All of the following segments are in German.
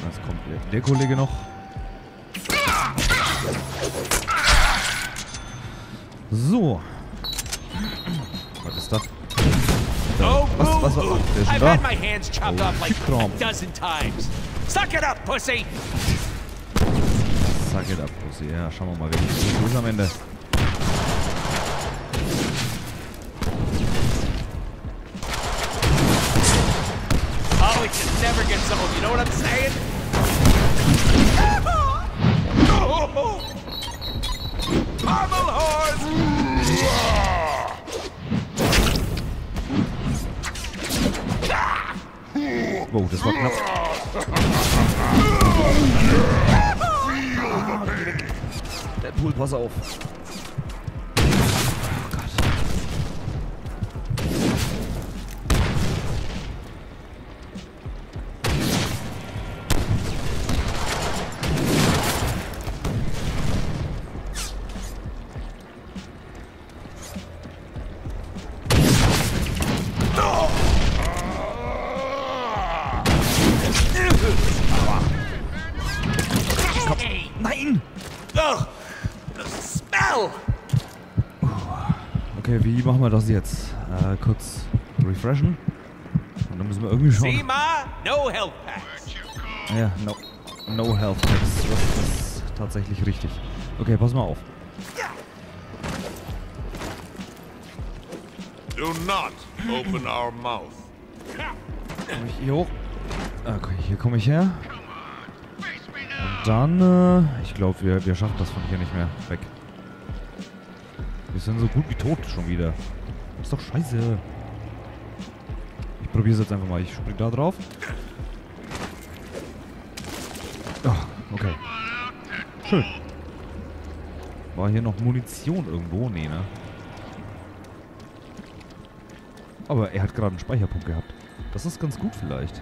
Jetzt kommt der Kollege noch. So. Was ist das? Was war das? Der ist schon da. Oh, Suck it up, pussy! Suck it up, Pussy. Ja, schauen wir mal, wer die ist am Ende. Oh, it just never gets old, you know what I'm saying? Marble horse! Wow, das war knapp. Deadpool, pass auf. Oh Gott. Nein! Ugh! The smell! Okay, wie machen wir das jetzt? Kurz refreshen. Und dann müssen wir irgendwie See, schauen. Ma? No health packs. Ja, no health packs. Das ist tatsächlich richtig. Okay, pass mal auf. Do not open our mouth. Komm ich hier hoch? Okay, hier komme ich her. Und dann, ich glaube, wir schaffen das von hier nicht mehr weg. Wir sind so gut wie tot schon wieder. Ist doch scheiße. Ich probiere es jetzt einfach mal. Ich spring da drauf. Oh, okay. Schön. War hier noch Munition irgendwo? Nee, ne? Aber er hat gerade einen Speicherpunkt gehabt. Das ist ganz gut vielleicht.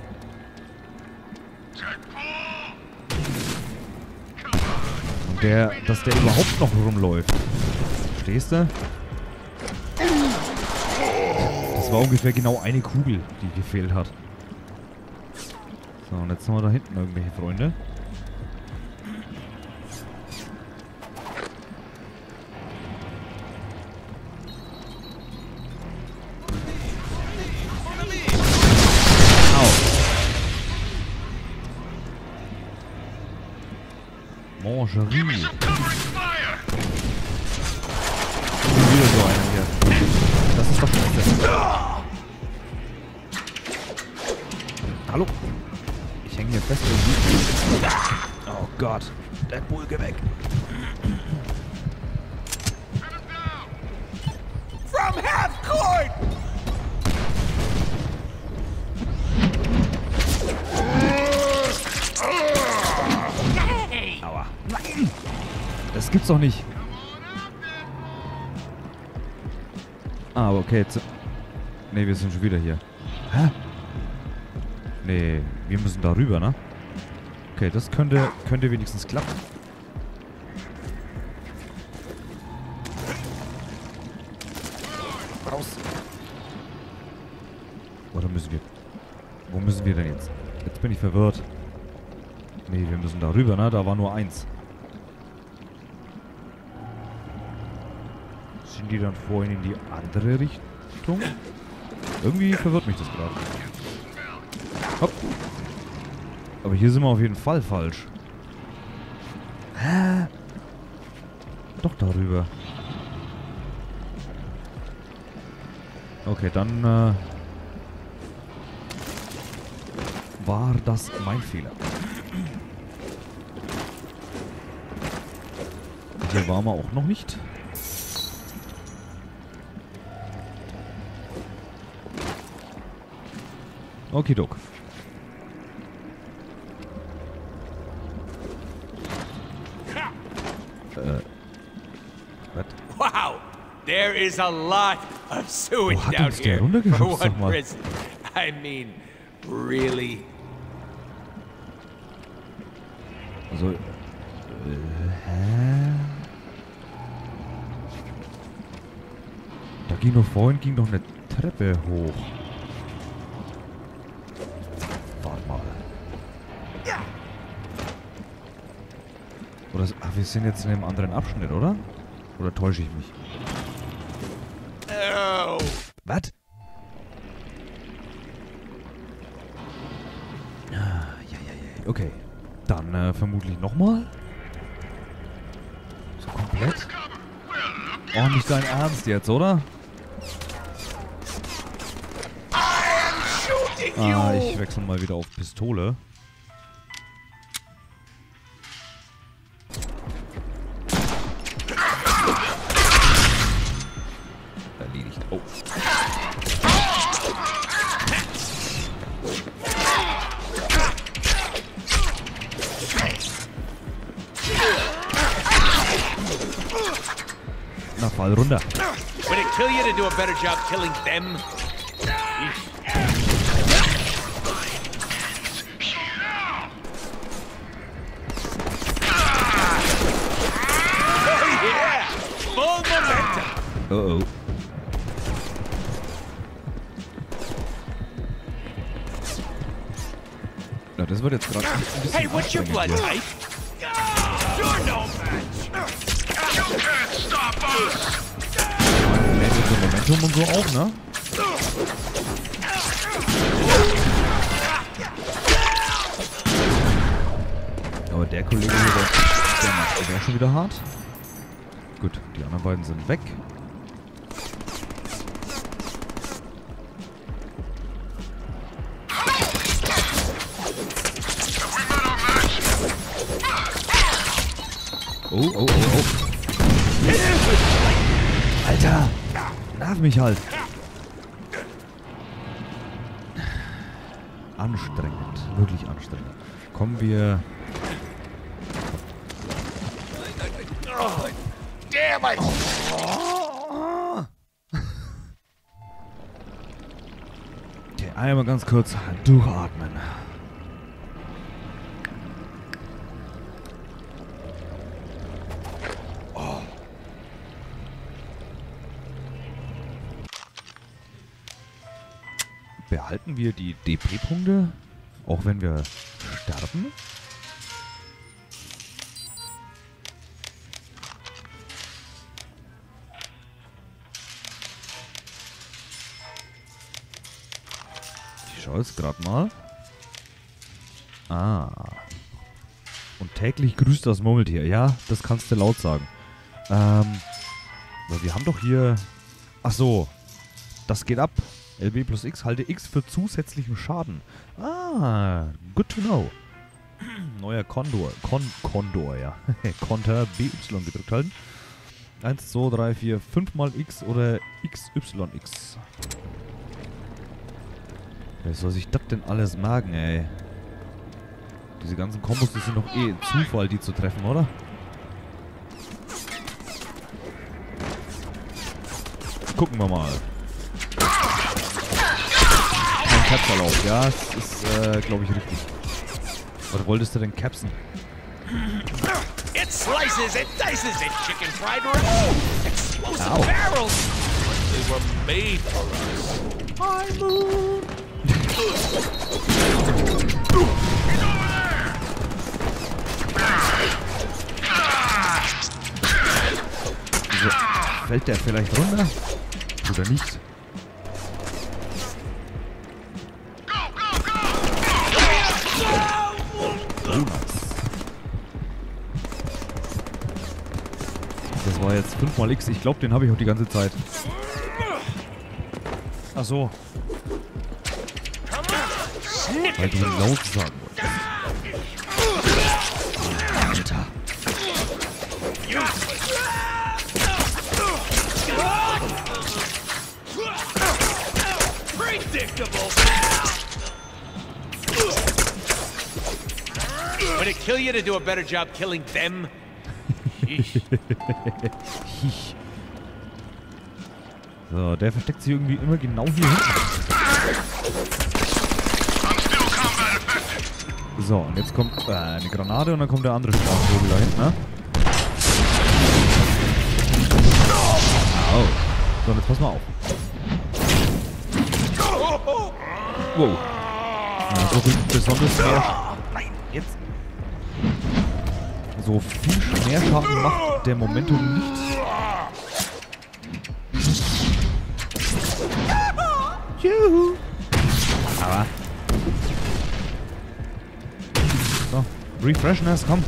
Und dass der überhaupt noch rumläuft. Verstehst du? Das war ungefähr genau eine Kugel, die gefehlt hat. So, und jetzt haben wir da hinten irgendwelche Freunde. Mangerie. Wieder so einer hier. Das ist doch scheiße. Hallo? Ich hänge hier fest irgendwie. Oh Gott. Deadpool, geh weg. From half court! Aua. Nein! Das gibt's doch nicht. Ah, okay. Jetzt. Ne, wir sind schon wieder hier. Hä? Nee, wir müssen da rüber, ne? Okay, das könnte wenigstens klappen. Raus. Oder müssen wir... Wo müssen wir denn jetzt? Jetzt bin ich verwirrt. Nee, wir müssen da rüber, ne? Da war nur eins. Sind die dann vorhin in die andere Richtung? Irgendwie verwirrt mich das gerade. Hopp. Aber hier sind wir auf jeden Fall falsch. Hä? Doch darüber. Okay, dann war das mein Fehler. Hier waren wir auch noch nicht. Okidok. Was? Wow! There is a lot of sewage Wo hat down uns der here runtergeschubst, for sag one mal? prison. I mean, really? Also, hä? Da ging doch vorhin noch eine Treppe hoch. Warte mal. Oder, ach, wir sind jetzt in einem anderen Abschnitt, oder? Oder täusche ich mich? Oh. Was? Ja. Okay. Dann vermutlich nochmal. So komplett. Oh, nicht dein Ernst jetzt, oder? Ah, ich wechsle mal wieder auf Pistole. Erledigt. Oh. Na, fall runter. Would it kill you to do a better job killing them? Oh yeah! Full momentum! Oh. Na, das wird jetzt gerade ein bisschen Hey, what's your blood anstrengend hier. type? You're no match! You can't stop us! Lädt jetzt so Momentum und so auch, ne? Aber der Kollege hier, der macht das auch schon wieder hart. Gut, die anderen beiden sind weg. Oh. Alter! Nerv mich halt! Anstrengend. Wirklich anstrengend. Kommen wir... Damn it! Okay, einmal ganz kurz durchatmen. Behalten wir die DP-Punkte, auch wenn wir sterben? Ich schaue jetzt gerade mal. Ah. Und täglich grüßt das Murmeltier. Ja, das kannst du laut sagen. Aber wir haben doch hier... Ach so. Das geht ab. LB plus X, halte X für zusätzlichen Schaden. Ah, good to know. Neuer Kondor. Kondor, ja. Konter BY gedrückt halten. 1, 2, 3, 4, 5 mal X oder XYX. Wer soll sich das denn alles merken, ey? Diese ganzen Kombos, das sind doch eh Zufall, die zu treffen, oder? Gucken wir mal. Capserlauf, ja, es ist, glaube ich, richtig. Was wolltest du denn capsen? It slices, it dices, it chicken fried raw. Explosive Ow. barrels. They were made for us. Hi, Moon. So, fällt der vielleicht runter? Oder nicht? Oh, nice. Das war jetzt 5 mal X. Ich glaube, den habe ich auch die ganze Zeit. Ach so. Weil du laut sagen wolltest. Alter. Predictable. Would it kill you to do a better job killing them? So, der versteckt sich irgendwie immer genau hier hinten. So, und jetzt kommt eine Granate und dann kommt der andere Strafvogel da hinten, ne? Au. So, und jetzt pass mal auf. Wow. Ja, so viel besonders mehr. Nein, so viel mehr Schaden macht der Momentum nicht. Juhu. Aber. So, Refreshness, komm.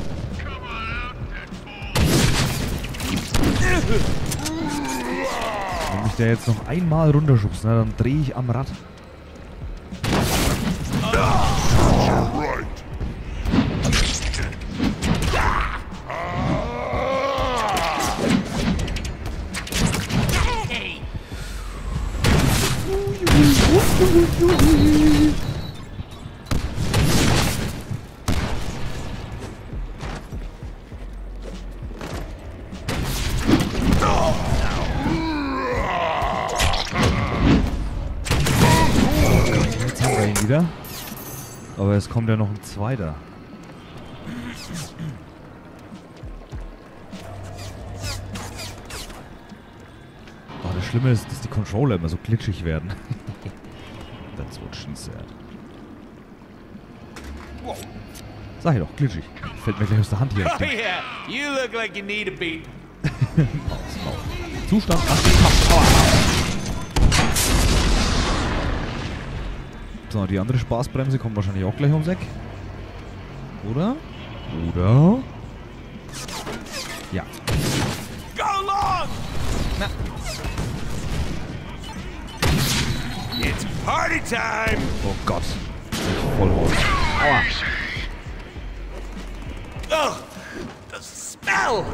Wenn mich der jetzt noch einmal runterschubst, ne, dann drehe ich am Rad. Jetzt haben wir ihn wieder. Aber es kommt ja noch ein zweiter. Oh, das Schlimme ist, dass die Controller immer so glitschig werden. That's what she said. Sag ich doch, glitschig. Fällt mir gleich aus der Hand hier. Oh yeah, you look like you need a beat. Zustand 80 Power. So, die andere Spaßbremse kommt wahrscheinlich auch gleich ums Eck. Oder? Oder? Ja. Go long! Na. It's party time! Oh Gott. Vollholz. Aua. Ugh! The smell!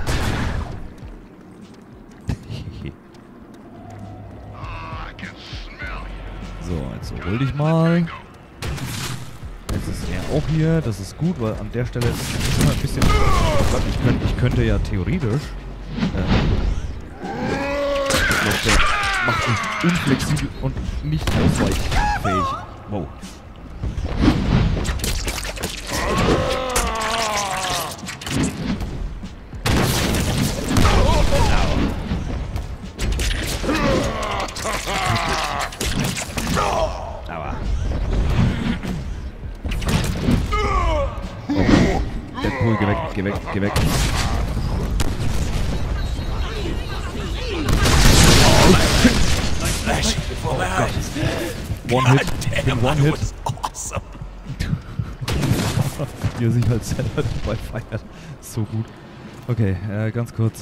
So, jetzt hol dich mal. Jetzt ist er auch hier. Das ist gut, weil an der Stelle ist immer ein bisschen... Ich könnte ja theoretisch... ich glaube, der macht mich unflexibel und nicht ausweichfähig. Wow. Aber. Oh. Deadpool, geh weg, geh weg, geh weg. Oh Gott. One-Hit. Ich bin One-Hit. Awesome. Wie er sich halt selber dabei feiert. So gut. Okay, ganz kurz.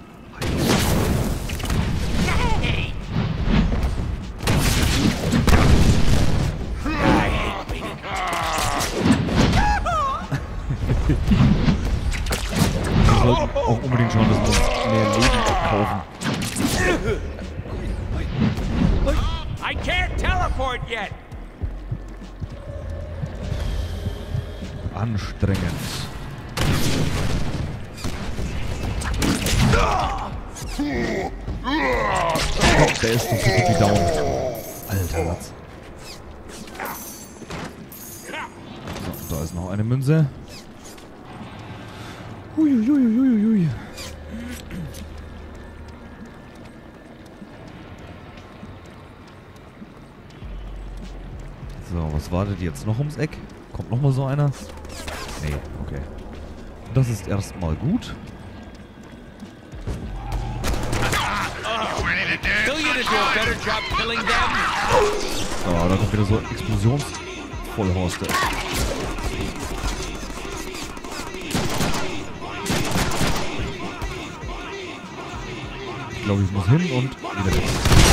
Wir sollten auch unbedingt schauen, dass wir uns mehr Leben kaufen. I can't teleport yet. Anstrengend. Oh, der ist so gut wie down. Alter Latz. So, da ist noch eine Münze. Huiuiuiuiui. So, was wartet jetzt noch ums Eck? Kommt noch mal so einer? Nee, okay. Das ist erstmal gut. Still you to do a better job killing them? Oh, da kommt wieder so Explosionsvollhorste. Ich glaube, ich muss hin und wieder weg.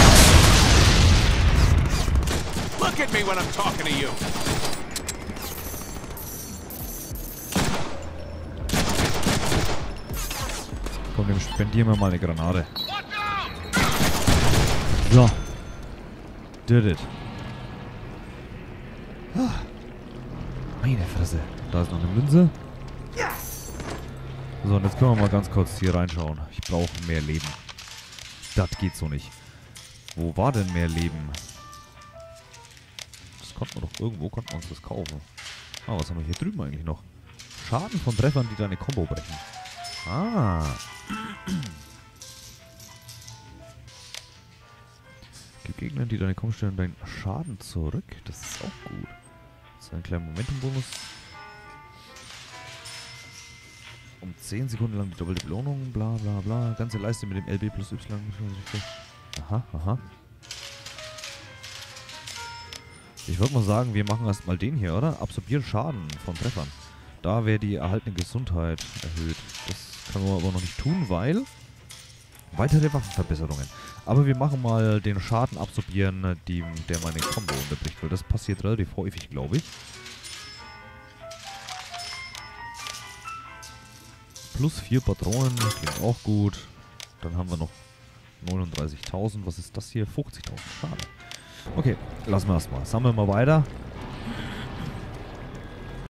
Look at me when I'm talking to you. Komm, dem spendieren wir mal eine Granate. So. Did it. Meine Fresse. Da ist noch eine Münze. So, und jetzt können wir mal ganz kurz hier reinschauen. Ich brauche mehr Leben. Das geht so nicht. Wo war denn mehr Leben? Das konnten wir doch irgendwo, konnten wir uns das kaufen. Ah, was haben wir hier drüben eigentlich noch? Schaden von Treffern, die deine Combo brechen. Ah. Gib Gegnern, die deine Combo stellen, deinen Schaden zurück. Das ist auch gut. Das ist ein kleiner Momentum-Bonus. Um 10 Sekunden lang die doppelte Belohnung, bla bla bla. Ganze Leiste mit dem LB plus Y. Aha, aha. Ich würde mal sagen, wir machen erstmal den hier, oder? Absorbieren Schaden von Treffern. Da wäre die erhaltene Gesundheit erhöht. Das können wir aber noch nicht tun, weil... Weitere Waffenverbesserungen. Aber wir machen mal den Schaden absorbieren, der meine Combo unterbricht. Weil das passiert relativ häufig, glaube ich. Plus 4 Patronen, klingt auch gut. Dann haben wir noch 39.000. Was ist das hier? 50.000. Schade. Okay, lassen wir das mal. Sammeln wir weiter.